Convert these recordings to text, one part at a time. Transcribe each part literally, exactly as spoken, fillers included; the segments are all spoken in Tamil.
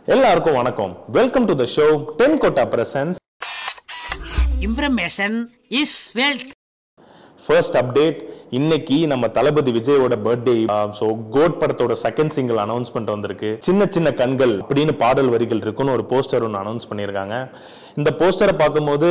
எல்லாருக்கும் வணக்கம். Welcome to the show ten Kota presents Information is wealth. First update. இன்னைக்கு நம்ம தளபதி விஜயோட பர்த்டே. ஸோ கோட் படத்தோட செகண்ட் சிங்கிள் அனௌன்ஸ்மெண்ட் வந்திருக்கு. சின்ன சின்ன கண்கள் அப்படின்னு பாடல் வரிகள் இருக்குன்னு ஒரு போஸ்டர் ஒன்று அனௌன்ஸ் பண்ணியிருக்காங்க. இந்த போஸ்டரை பார்க்கும்போது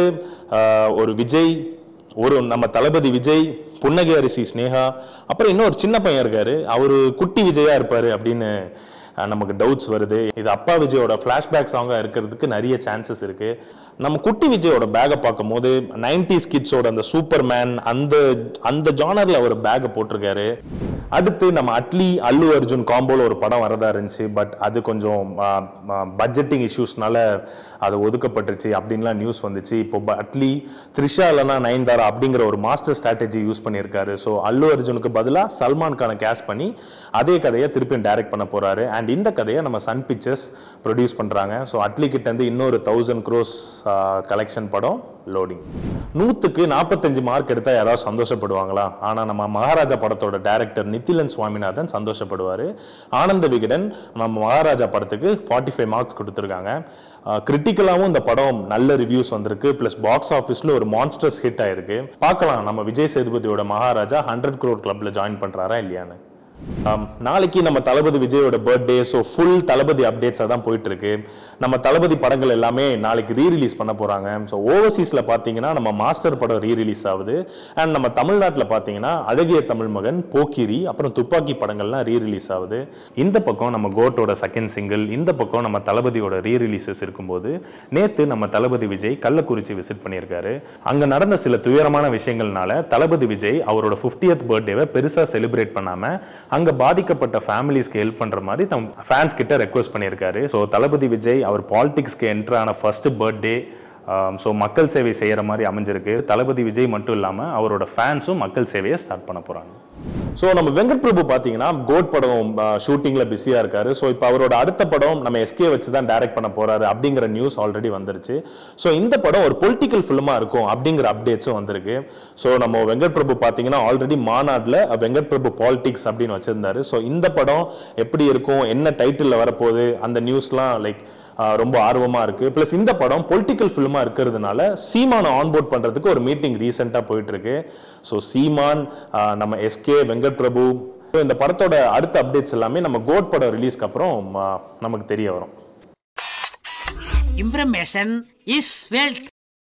ஒரு விஜய், ஒரு நம்ம தளபதி விஜய், புன்னகை அரிசி ஸ்னேகா, அப்புறம் இன்னொரு சின்ன பையன் இருக்காரு, அவரு குட்டி விஜயா இருப்பாரு அப்படின்னு நமக்கு டவுட்ஸ் வருது. இது அப்பா விஜயோட ஃப்ளாஷ்பேக் சாங்காக இருக்கிறதுக்கு நிறைய சான்சஸ் இருக்கு. நம்ம குட்டி விஜயோட பேக்கை பார்க்கும் போது நைன்டிஸ் கிட்ஸோட அந்த சூப்பர் மேன் அந்த அந்த ஜானர்ல ஒரு பேக்கை போட்டிருக்காரு. அடுத்து நம்ம அட்லி அல்லு அர்ஜுன் காம்போல ஒரு படம் வரதா இருந்துச்சு. பட் அது கொஞ்சம் பட்ஜெட்டிங் இஷ்யூஸ்னால அது ஒதுக்கப்பட்டுருச்சு அப்படின்லாம் நியூஸ் வந்துச்சு. இப்போ அட்லி த்ரிஷா இல்லைனா நயன்தாரா அப்படிங்கிற ஒரு மாஸ்டர் ஸ்ட்ராட்டஜி யூஸ் பண்ணியிருக்காரு. ஸோ அல்லு அர்ஜுனுக்கு பதிலாக சல்மான் கானை கேஷ் பண்ணி அதே கதையை திருப்பியும் டைரக்ட் பண்ண போறாரு. அண்ட் இந்த கதையை நம்ம சன் பிக்சர்ஸ் ப்ரொடியூஸ் பண்றாங்க. ஸோ அட்லி கிட்ட இருந்து இன்னொரு தௌசண்ட் க்ரோஸ் கலெக்ஷன் படம் லோடிங். நூற்றுக்கு நாற்பத்தஞ்சு மார்க் எடுத்தால் யாராவது சந்தோஷப்படுவாங்களா? ஆனால் நம்ம மகாராஜா படத்தோட டைரக்டர் நித்திலன் சுவாமிநாதன் சந்தோஷப்படுவார். ஆனந்த விகடன் நம்ம மகாராஜா படத்துக்கு ஃபார்ட்டி ஃபைவ் மார்க்ஸ் கொடுத்துருக்காங்க. கிரிட்டிக்கலாகவும் இந்த படம் நல்ல ரிவ்யூஸ் வந்திருக்கு. பிளஸ் பாக்ஸ் ஆஃபீஸில் ஒரு மான்ஸ்டர்ஸ் ஹிட் ஆயிருக்கு. பார்க்கலாம் நம்ம விஜய் சேதுபதியோட மகாராஜா ஹண்ட்ரட் க்ரோர் கிளப்ல ஜாயின் பண்றாரா இல்லையான்னு. நாளைக்கு நம்ம தளபதி விஜயோட பர்த்டே. ஸோ ஃபுல் தளபதி அப்டேட்ஸாக தான் போயிட்டு இருக்கு. நம்ம தளபதி படங்கள் எல்லாமே நாளைக்கு ரீ ரிலீஸ் பண்ண போறாங்க. ஸோ ஓவர்சீஸ்ல பார்த்தீங்கன்னா நம்ம மாஸ்டர் படம் ரீ ரிலீஸ் ஆகுது. அண்ட் நம்ம தமிழ்நாட்டில் பார்த்தீங்கன்னா அழகிய தமிழ் மகன், போக்கிரி, அப்புறம் துப்பாக்கி படங்கள்லாம் ரீ ரிலீஸ் ஆகுது. இந்த பக்கம் நம்ம கோட்டோட செகண்ட் சிங்கிள், இந்த பக்கம் நம்ம தளபதியோட ரீ ரிலீசஸ் இருக்கும்போது நேற்று நம்ம தளபதி விஜய் கள்ளக்குறிச்சி விசிட் பண்ணியிருக்காரு. அங்கே நடந்த சில துயரமான விஷயங்கள்னால தளபதி விஜய் அவரோட ஃபிஃப்டியத் பர்த்டேவை பெருசாக செலிப்ரேட் பண்ணாம அங்க பாதிக்கப்பட்ட ஃபேமிலிஸ்க்கு ஹெல்ப் பண்ற மாதிரி தம் ஃபேன்ஸ் கிட்ட ரெக்வஸ்ட் பண்ணியிருக்காரு. ஸோ தளபதி விஜய் அவர் பாலிடிக்ஸ்க்கு என்டர் ஆன ஃபர்ஸ்ட் பர்த்டே. ஸோ மக்கள் சேவை செய்யற மாதிரி அமைஞ்சிருக்கு. தளபதி விஜய் மட்டும் இல்லாமல் அவரோட ஃபேன்ஸும் மக்கள் சேவையை ஸ்டார்ட் பண்ண போறாங்க. ஸோ நம்ம வெங்கட் பிரபு பார்த்தீங்கன்னா கோட் படம் ஷூட்டிங்ல பிஸியா இருக்காரு. ஸோ இப்போ அவரோட அடுத்த படம் நம்ம எஸ்கே வச்சு தான் டைரக்ட் பண்ண போறாரு அப்படிங்கிற நியூஸ் ஆல்ரெடி வந்துருச்சு. ஸோ இந்த படம் ஒரு பொலிட்டிக்கல் ஃபிலிமா இருக்கும் அப்படிங்கிற அப்டேட்ஸும் வந்திருக்கு. ஸோ நம்ம வெங்கட் பிரபு பார்த்தீங்கன்னா ஆல்ரெடி மாநாட்டில் வெங்கட் பிரபு பாலிடிக்ஸ் அப்படின்னு வச்சிருந்தாரு. ஸோ இந்த படம் எப்படி இருக்கும், என்ன டைட்டில் வரப்போகுது, அந்த நியூஸ்லாம் லைக் ரொம்ப ஆர்வமா இருக்கு. பிளஸ் இந்த படம் பொலிட்டிக்கல் ஃபிலிமா இருக்கிறதுனால சீமானை ஆன்போர்ட் பண்றதுக்கு ஒரு மீட்டிங் ரீசெண்டா போயிட்டு இருக்கு. ஸோ சீமான், நம்ம எஸ்கே, வெங்கட் பிரபு, இந்த படத்தோட அடுத்த அப்டேட்ஸ் எல்லாமே நம்ம கோட் படம் ரிலீஸ்க்கு அப்புறம் நமக்கு தெரிய வரும். Information is wealth.